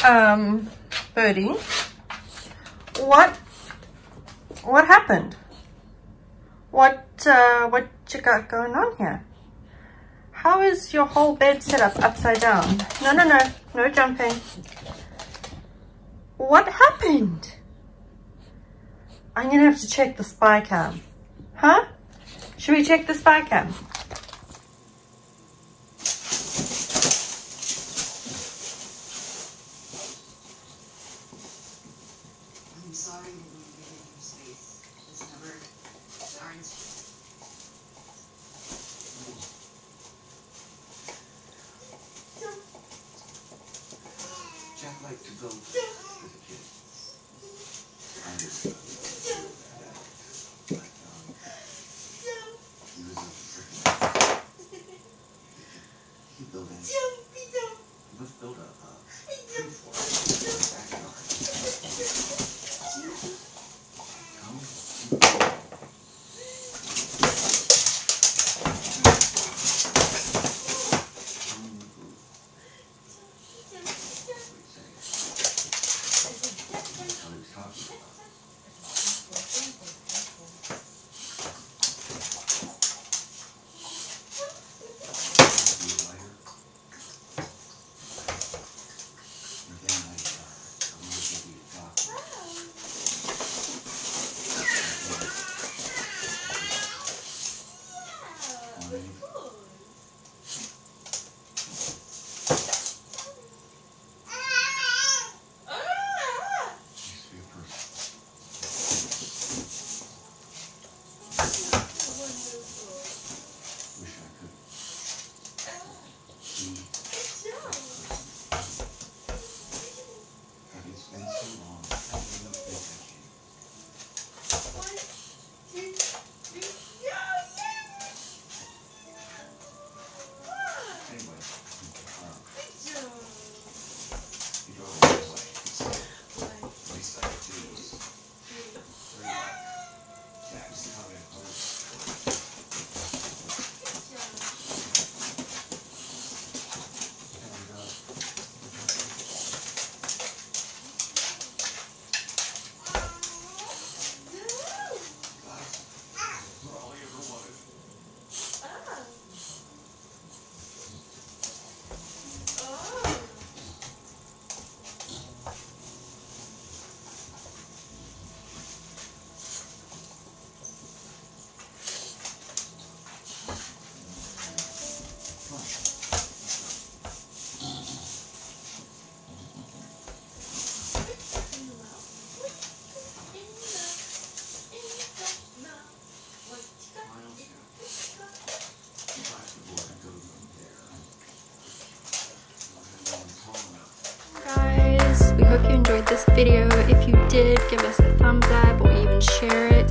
Birdie, what happened? What you got going on here? How is your whole bed set up upside down? No jumping. What happened? I'm gonna have to check the spy cam. Huh? Should we check the spy cam? I'm sorry that we invaded your space. This never aren't. Jack liked to build as a kid. I understood that. But, he was a freaking... He built anything. He must build a food forest in the backyard. Come. Guys, we hope you enjoyed this video. If you did, give us a thumbs up or even share it.